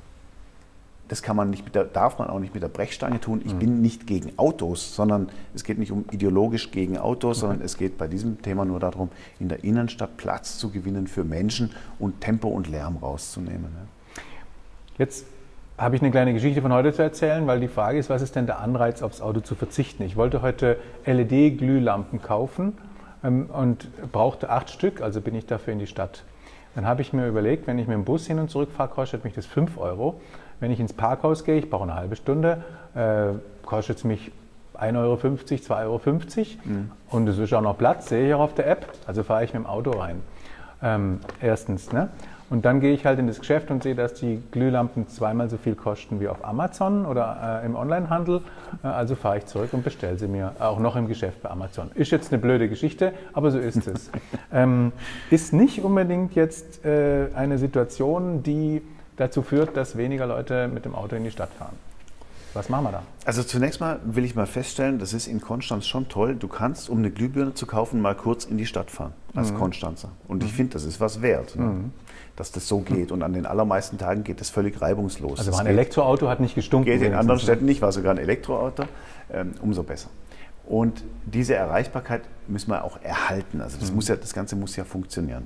das kann man nicht mit der, darf man auch nicht mit der Brechstange tun. Ich Mhm. bin nicht gegen Autos, sondern es geht nicht um ideologisch gegen Autos, Okay. sondern es geht bei diesem Thema nur darum, in der Innenstadt Platz zu gewinnen für Menschen und Tempo und Lärm rauszunehmen. Ne? Jetzt habe ich eine kleine Geschichte von heute zu erzählen, weil die Frage ist, was ist denn der Anreiz, aufs Auto zu verzichten? Ich wollte heute L E D-Glühlampen kaufen ähm, und brauchte acht Stück, also bin ich dafür in die Stadt. Dann habe ich mir überlegt, wenn ich mit dem Bus hin und zurück fahre, kostet mich das fünf Euro. Wenn ich ins Parkhaus gehe, ich brauche eine halbe Stunde, äh, kostet es mich ein Euro fünfzig, zwei Euro fünfzig. Mhm. Und es ist auch noch Platz, sehe ich auch auf der App, also fahre ich mit dem Auto rein. Ähm, erstens, ne? Und dann gehe ich halt in das Geschäft und sehe, dass die Glühlampen zweimal so viel kosten wie auf Amazon oder äh, im Onlinehandel. Äh, also fahre ich zurück und bestelle sie mir auch noch im Geschäft bei Amazon. Ist jetzt eine blöde Geschichte, aber so ist es. ähm, ist nicht unbedingt jetzt äh, eine Situation, die dazu führt, dass weniger Leute mit dem Auto in die Stadt fahren. Was machen wir da? Also zunächst mal will ich mal feststellen, das ist in Konstanz schon toll. Du kannst, um eine Glühbirne zu kaufen, mal kurz in die Stadt fahren, als mhm. Konstanzer. Und ich finde, das ist was wert, ne? mhm. dass das so geht. Und an den allermeisten Tagen geht das völlig reibungslos. Also das ein geht, Elektroauto hat nicht gestunken. Geht in anderen Städten nicht, war sogar ein Elektroauto, ähm, umso besser. Und diese Erreichbarkeit müssen wir auch erhalten. Also das, mhm. muss ja, das Ganze muss ja funktionieren.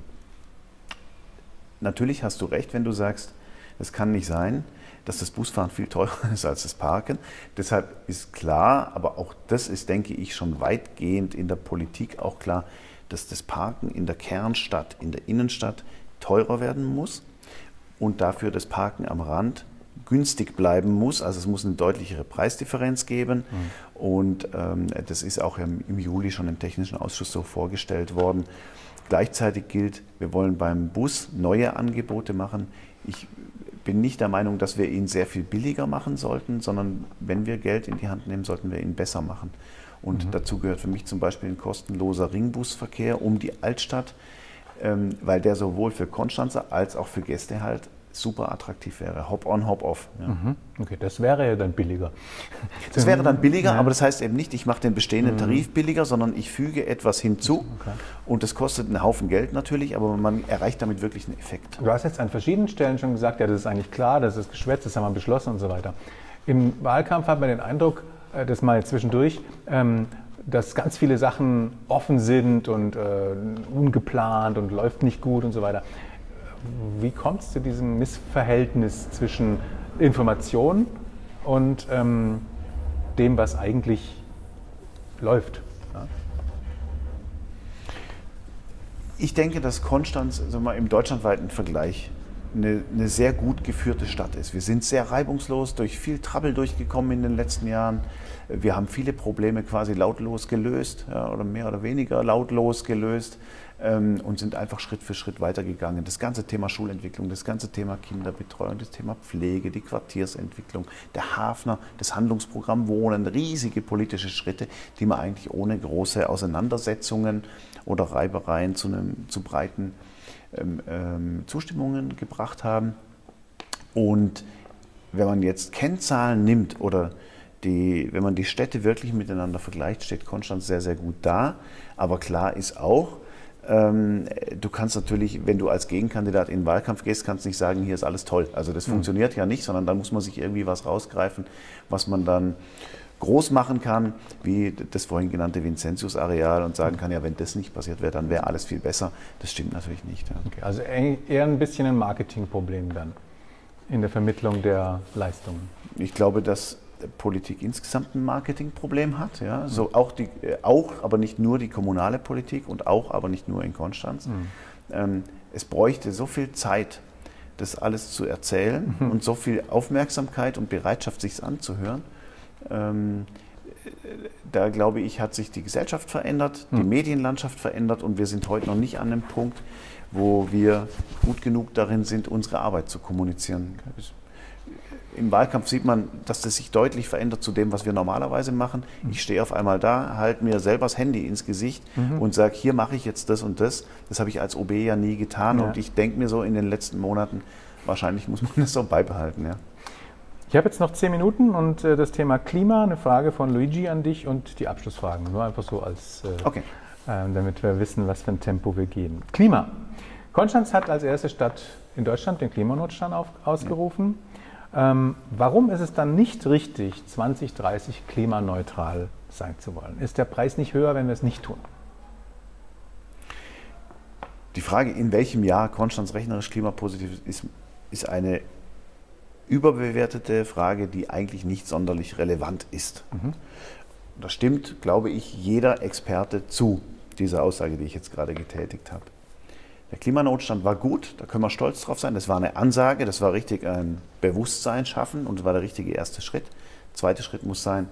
Natürlich hast du recht, wenn du sagst, es kann nicht sein, dass das Busfahren viel teurer ist als das Parken. Deshalb ist klar, aber auch das ist, denke ich, schon weitgehend in der Politik auch klar, dass das Parken in der Kernstadt, in der Innenstadt teurer werden muss und dafür das Parken am Rand günstig bleiben muss. Also es muss eine deutlichere Preisdifferenz geben. Mhm. Und ähm, das ist auch im, im Juli schon im Technischen Ausschuss so vorgestellt worden. Gleichzeitig gilt, wir wollen beim Bus neue Angebote machen. Ich bin nicht der Meinung, dass wir ihn sehr viel billiger machen sollten, sondern wenn wir Geld in die Hand nehmen, sollten wir ihn besser machen. Und mhm. dazu gehört für mich zum Beispiel ein kostenloser Ringbusverkehr um die Altstadt, ähm, weil der sowohl für Konstanzer als auch für Gäste halt super attraktiv wäre. Hop-on, hop-off. Ja. Mhm. Okay, das wäre ja dann billiger. Das wäre dann billiger, ja. aber das heißt eben nicht, ich mache den bestehenden mhm. Tarif billiger, sondern ich füge etwas hinzu. Okay. Und das kostet einen Haufen Geld natürlich, aber man erreicht damit wirklich einen Effekt. Du hast jetzt an verschiedenen Stellen schon gesagt, ja, das ist eigentlich klar, das ist Geschwätz, das haben wir beschlossen und so weiter. Im Wahlkampf hat man den Eindruck, das mal zwischendurch, dass ganz viele Sachen offen sind und äh, ungeplant und läuft nicht gut und so weiter. Wie kommt es zu diesem Missverhältnis zwischen Information und ähm, dem, was eigentlich läuft? Ja? Ich denke, dass Konstanz also mal im deutschlandweiten Vergleich eine, eine sehr gut geführte Stadt ist. Wir sind sehr reibungslos, durch viel Trouble durchgekommen in den letzten Jahren. Wir haben viele Probleme quasi lautlos gelöst, ja, oder mehr oder weniger lautlos gelöst ähm, und sind einfach Schritt für Schritt weitergegangen. Das ganze Thema Schulentwicklung, das ganze Thema Kinderbetreuung, das Thema Pflege, die Quartiersentwicklung, der Hafner, das Handlungsprogramm Wohnen, riesige politische Schritte, die man eigentlich ohne große Auseinandersetzungen oder Reibereien zu, einem, zu breiten ähm, ähm, Zustimmungen gebracht haben. Und wenn man jetzt Kennzahlen nimmt oder Die, wenn man die Städte wirklich miteinander vergleicht, steht Konstanz sehr, sehr gut da. Aber klar ist auch, ähm, du kannst natürlich, wenn du als Gegenkandidat in den Wahlkampf gehst, kannst nicht sagen, hier ist alles toll. Also das mhm. funktioniert ja nicht, sondern dann muss man sich irgendwie was rausgreifen, was man dann groß machen kann, wie das vorhin genannte Vincentius-Areal und sagen kann, ja, wenn das nicht passiert wäre, dann wäre alles viel besser. Das stimmt natürlich nicht. Ja. Okay, also eher ein bisschen ein Marketingproblem dann in der Vermittlung der Leistungen. Ich glaube, dass Politik insgesamt ein Marketingproblem hat, ja, so auch die, auch, aber nicht nur die kommunale Politik und auch, aber nicht nur in Konstanz. Mhm. Ähm, es bräuchte so viel Zeit, das alles zu erzählen mhm. und so viel Aufmerksamkeit und Bereitschaft, sich es anzuhören, ähm, da glaube ich, hat sich die Gesellschaft verändert, die hm. Medienlandschaft verändert und wir sind heute noch nicht an einem Punkt, wo wir gut genug darin sind, unsere Arbeit zu kommunizieren. Im Wahlkampf sieht man, dass das sich deutlich verändert zu dem, was wir normalerweise machen. Ich stehe auf einmal da, halte mir selber das Handy ins Gesicht mhm. und sage, hier mache ich jetzt das und das. Das habe ich als O B ja nie getan ja. und ich denke mir so in den letzten Monaten, wahrscheinlich muss man das so beibehalten. Ja. Ich habe jetzt noch zehn Minuten und äh, das Thema Klima, eine Frage von Luigi an dich und die Abschlussfragen. Nur einfach so, als, äh, okay. äh, damit wir wissen, was für ein Tempo wir gehen. Klima. Konstanz hat als erste Stadt in Deutschland den Klimanotstand auf, ausgerufen. Ja. Ähm, warum ist es dann nicht richtig, zwanzig dreißig klimaneutral sein zu wollen? Ist der Preis nicht höher, wenn wir es nicht tun? Die Frage, in welchem Jahr Konstanz rechnerisch klimapositiv ist, ist eine überbewertete Frage, die eigentlich nicht sonderlich relevant ist. Mhm. Da stimmt, glaube ich, jeder Experte zu dieser Aussage, die ich jetzt gerade getätigt habe. Der Klimanotstand war gut, da können wir stolz drauf sein. Das war eine Ansage, das war richtig ein Bewusstsein schaffen und das war der richtige erste Schritt. Der zweite Schritt muss sein,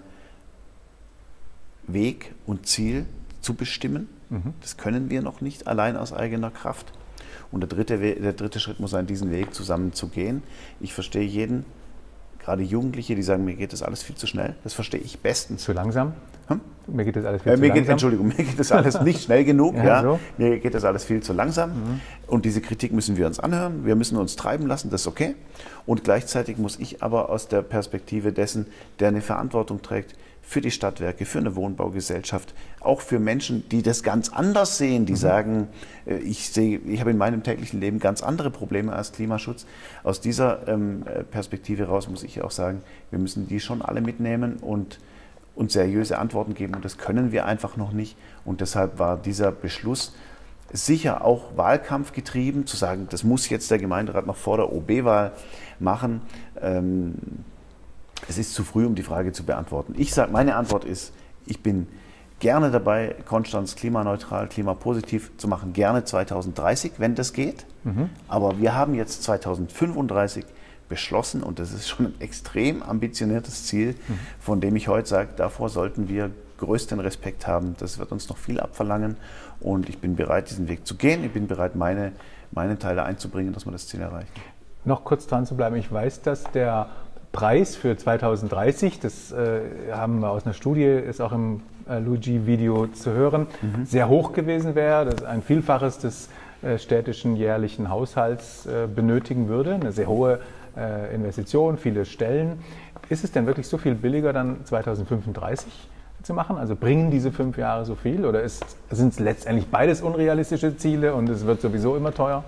Weg und Ziel zu bestimmen. Mhm. Das können wir noch nicht allein aus eigener Kraft. Und der dritte, der dritte Schritt muss sein, diesen Weg zusammen zu gehen. Ich verstehe jeden, gerade Jugendliche, die sagen, mir geht das alles viel zu schnell. Das verstehe ich bestens. Zu langsam? Hm? Mir geht das alles viel äh, zu mir langsam? Geht, Entschuldigung, mir geht das alles nicht schnell genug. ja, ja. So. Mir geht das alles viel zu langsam. Mhm. Und diese Kritik müssen wir uns anhören. Wir müssen uns treiben lassen, das ist okay. Und gleichzeitig muss ich aber aus der Perspektive dessen, der eine Verantwortung trägt, für die Stadtwerke, für eine Wohnbaugesellschaft, auch für Menschen, die das ganz anders sehen, die mhm. sagen, ich sehe, ich habe in meinem täglichen Leben ganz andere Probleme als Klimaschutz. Aus dieser ähm, Perspektive raus muss ich auch sagen, wir müssen die schon alle mitnehmen und, und seriöse Antworten geben. Und das können wir einfach noch nicht. Und deshalb war dieser Beschluss sicher auch wahlkampfgetrieben, zu sagen, das muss jetzt der Gemeinderat noch vor der O B-Wahl machen. Ähm, Es ist zu früh, um die Frage zu beantworten. Ich sage, meine Antwort ist, ich bin gerne dabei, Konstanz klimaneutral, klimapositiv zu machen, gerne zweitausenddreißig, wenn das geht. Mhm. Aber wir haben jetzt zweitausendfünfunddreißig beschlossen und das ist schon ein extrem ambitioniertes Ziel, mhm. von dem ich heute sage, davor sollten wir größten Respekt haben. Das wird uns noch viel abverlangen und ich bin bereit, diesen Weg zu gehen. Ich bin bereit, meine, meine Teile einzubringen, dass wir das Ziel erreichen. Noch kurz dran zu bleiben. Ich weiß, dass der Preis für zweitausenddreißig, das äh, haben wir aus einer Studie, ist auch im äh, Luigi-Video zu hören, mhm. sehr hoch gewesen wäre, das ein Vielfaches des äh, städtischen jährlichen Haushalts äh, benötigen würde, eine sehr hohe äh, Investition, viele Stellen. Ist es denn wirklich so viel billiger, dann zweitausendfünfunddreißig zu machen? Also bringen diese fünf Jahre so viel oder sind es letztendlich beides unrealistische Ziele und es wird sowieso immer teuer?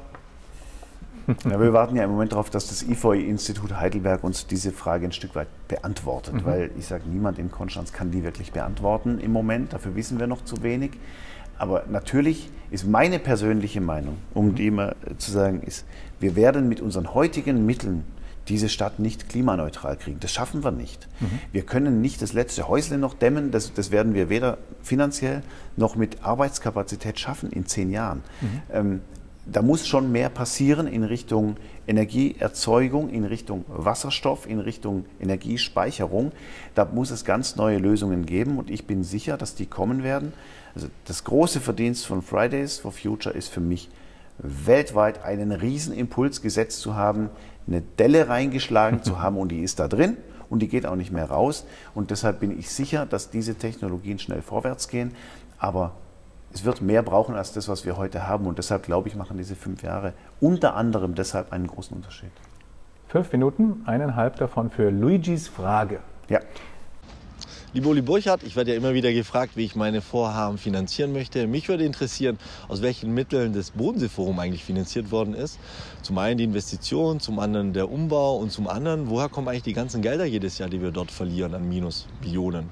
Ja, wir warten ja im Moment darauf, dass das I F O I-Institut Heidelberg uns diese Frage ein Stück weit beantwortet, mhm. weil ich sage, niemand in Konstanz kann die wirklich beantworten im Moment, dafür wissen wir noch zu wenig. Aber natürlich ist meine persönliche Meinung, um die immer zu sagen, ist, wir werden mit unseren heutigen Mitteln diese Stadt nicht klimaneutral kriegen. Das schaffen wir nicht. Mhm. Wir können nicht das letzte Häusle noch dämmen, das, das werden wir weder finanziell noch mit Arbeitskapazität schaffen in zehn Jahren. Mhm. Ähm, Da muss schon mehr passieren in Richtung Energieerzeugung, in Richtung Wasserstoff, in Richtung Energiespeicherung. Da muss es ganz neue Lösungen geben und ich bin sicher, dass die kommen werden. Also das große Verdienst von Fridays for Future ist für mich, weltweit einen Riesenimpuls gesetzt zu haben, eine Delle reingeschlagen zu haben und die ist da drin und die geht auch nicht mehr raus. Und deshalb bin ich sicher, dass diese Technologien schnell vorwärts gehen. Aber es wird mehr brauchen als das, was wir heute haben. Und deshalb, glaube ich, machen diese fünf Jahre unter anderem deshalb einen großen Unterschied. Fünf Minuten, eineinhalb davon für Luigis Frage. Ja. Lieber Uli Burchardt, ich werde ja immer wieder gefragt, wie ich meine Vorhaben finanzieren möchte. Mich würde interessieren, aus welchen Mitteln das Bodensee-Forum eigentlich finanziert worden ist. Zum einen die Investition, zum anderen der Umbau und zum anderen, woher kommen eigentlich die ganzen Gelder jedes Jahr, die wir dort verlieren an Minusbillionen?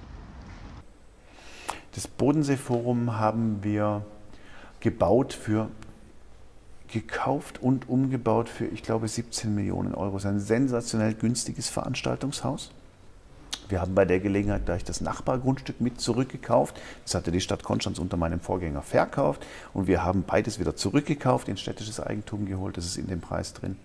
Das Bodensee-Forum haben wir gebaut für, gekauft und umgebaut für, ich glaube, siebzehn Millionen Euro. Es ist ein sensationell günstiges Veranstaltungshaus. Wir haben bei der Gelegenheit gleich das Nachbargrundstück mit zurückgekauft. Das hatte die Stadt Konstanz unter meinem Vorgänger verkauft. Und wir haben beides wieder zurückgekauft, in städtisches Eigentum geholt. Das ist in dem Preis drin.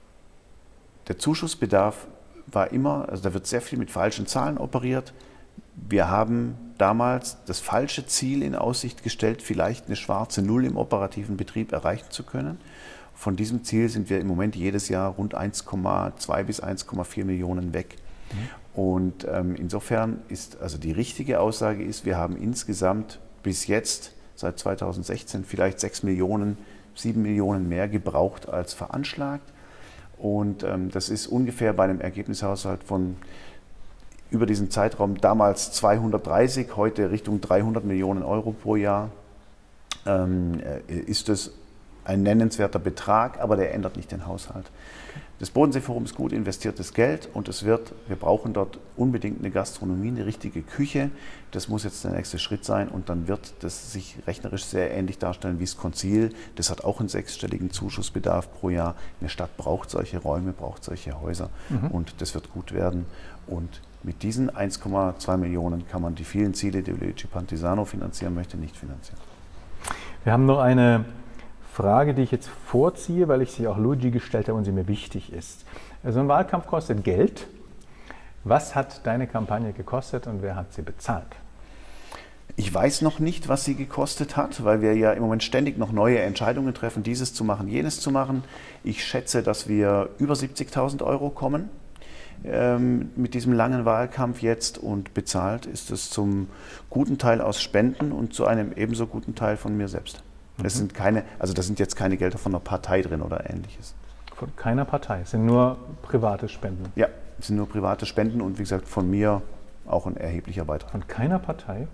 Der Zuschussbedarf war immer, also da wird sehr viel mit falschen Zahlen operiert. wir haben damals das falsche Ziel in Aussicht gestellt, vielleicht eine schwarze Null im operativen Betrieb erreichen zu können. Von diesem Ziel sind wir im Moment jedes Jahr rund eins Komma zwei bis eins Komma vier Millionen weg. Mhm. Und ähm, insofern ist also die richtige Aussage ist, wir haben insgesamt bis jetzt seit zweitausendsechzehn vielleicht sechs Millionen, sieben Millionen mehr gebraucht als veranschlagt. Und ähm, das ist ungefähr bei einem Ergebnishaushalt von über diesen Zeitraum damals zweihundertdreißig, heute Richtung dreihundert Millionen Euro pro Jahr, ähm, ist es ein nennenswerter Betrag, aber der ändert nicht den Haushalt. Das Bodenseeforum ist gut investiertes Geld und es wird, wir brauchen dort unbedingt eine Gastronomie, eine richtige Küche. Das muss jetzt der nächste Schritt sein und dann wird das sich rechnerisch sehr ähnlich darstellen wie das Konzil. Das hat auch einen sechsstelligen Zuschussbedarf pro Jahr. Eine Stadt braucht solche Räume, braucht solche Häuser mhm. und das wird gut werden. Und mit diesen eins Komma zwei Millionen kann man die vielen Ziele, die Luigi Pantisano finanzieren möchte, nicht finanzieren. Wir haben noch eine Frage, die ich jetzt vorziehe, weil ich sie auch Luigi gestellt habe und sie mir wichtig ist. So ein Wahlkampf kostet Geld. Was hat deine Kampagne gekostet und wer hat sie bezahlt? Ich weiß noch nicht, was sie gekostet hat, weil wir ja im Moment ständig noch neue Entscheidungen treffen, dieses zu machen, jenes zu machen. Ich schätze, dass wir über siebzigtausend Euro kommen ähm, mit diesem langen Wahlkampf jetzt und bezahlt ist es zum guten Teil aus Spenden und zu einem ebenso guten Teil von mir selbst. Das sind keine, also da sind jetzt keine Gelder von einer Partei drin oder ähnliches. Von keiner Partei, es sind nur private Spenden? Ja, es sind nur private Spenden und wie gesagt von mir auch ein erheblicher Beitrag. Von keiner Partei?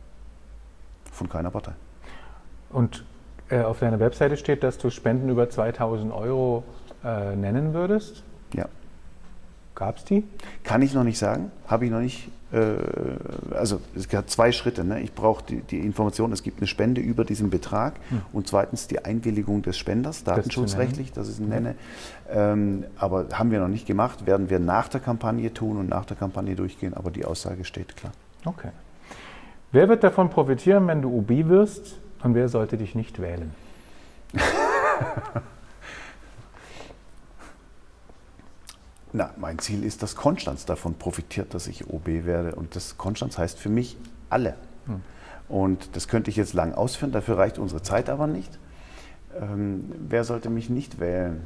Von keiner Partei. Und äh, auf deiner Webseite steht, dass du Spenden über zweitausend Euro äh, nennen würdest? Ja. Gab es die? Kann ich noch nicht sagen, habe ich noch nicht. Äh, also es hat zwei Schritte. Ne? Ich brauche die, die Information, es gibt eine Spende über diesen Betrag hm. und zweitens die Einwilligung des Spenders, datenschutzrechtlich, dass ich es nenne. Ähm, aber haben wir noch nicht gemacht, werden wir nach der Kampagne tun und nach der Kampagne durchgehen, aber die Aussage steht klar. Okay. Wer wird davon profitieren, wenn du O B wirst und wer sollte dich nicht wählen? Na, mein Ziel ist, dass Konstanz davon profitiert, dass ich O B werde. Und das Konstanz heißt für mich alle. Hm. Und das könnte ich jetzt lang ausführen, dafür reicht unsere Zeit aber nicht. Ähm, wer sollte mich nicht wählen?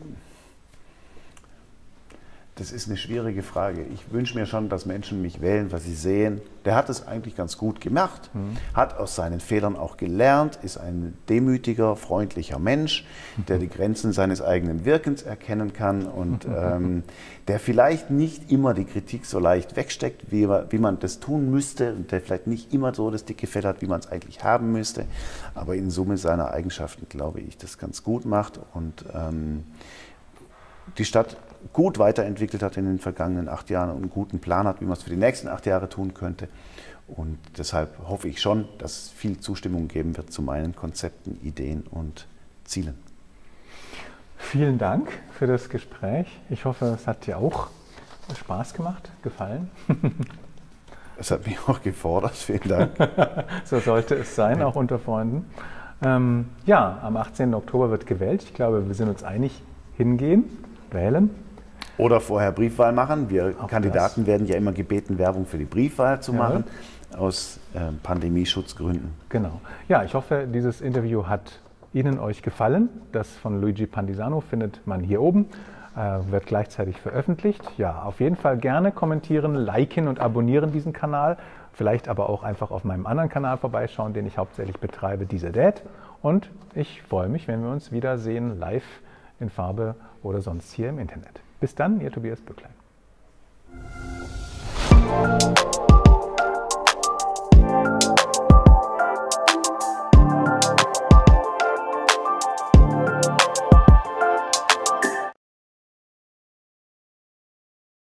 Das ist eine schwierige Frage. Ich wünsche mir schon, dass Menschen mich wählen, was sie sehen. Der hat es eigentlich ganz gut gemacht, mhm. hat aus seinen Fehlern auch gelernt, ist ein demütiger, freundlicher Mensch, der die Grenzen seines eigenen Wirkens erkennen kann und ähm, der vielleicht nicht immer die Kritik so leicht wegsteckt, wie, wie man das tun müsste und der vielleicht nicht immer so das dicke Fell hat, wie man es eigentlich haben müsste. Aber in Summe seiner Eigenschaften glaube ich, das ganz gut macht und ähm, die Stadt gut weiterentwickelt hat in den vergangenen acht Jahren und einen guten Plan hat, wie man es für die nächsten acht Jahre tun könnte. Und deshalb hoffe ich schon, dass es viel Zustimmung geben wird zu meinen Konzepten, Ideen und Zielen. Vielen Dank für das Gespräch. Ich hoffe, es hat dir auch Spaß gemacht, gefallen. Es hat mich auch gefordert, vielen Dank. So sollte es sein, auch unter Freunden. Ähm, ja, am achtzehnten Oktober wird gewählt. Ich glaube, wir sind uns einig, hingehen, wählen. Oder vorher Briefwahl machen. Wir Auch Kandidaten das. werden ja immer gebeten, Werbung für die Briefwahl zu Ja. machen, aus äh, Pandemieschutzgründen. Genau. Ja, ich hoffe, dieses Interview hat Ihnen euch gefallen. Das von Luigi Pantisano findet man hier oben, äh, wird gleichzeitig veröffentlicht. Ja, auf jeden Fall gerne kommentieren, liken und abonnieren diesen Kanal. Vielleicht aber auch einfach auf meinem anderen Kanal vorbeischauen, den ich hauptsächlich betreibe, Dieser Dad. Und ich freue mich, wenn wir uns wiedersehen, live in Farbe oder sonst hier im Internet. Bis dann, Ihr Tobias Bücklein.